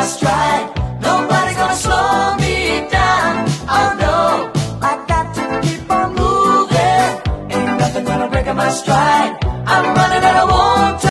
stride. Nobody's gonna slow me down. Oh no, I got to keep on moving. Ain't nothing gonna break my stride. I'm